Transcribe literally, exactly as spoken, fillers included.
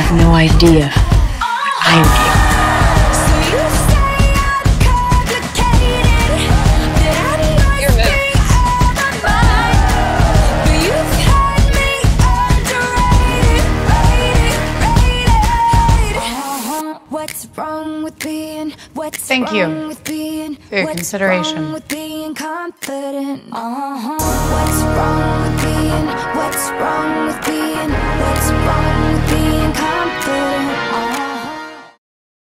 have no idea what I would give. What's wrong with being, what's Thank you wrong with being, for your what's consideration. wrong with being confident? Uh-huh. What's wrong with being, what's wrong with being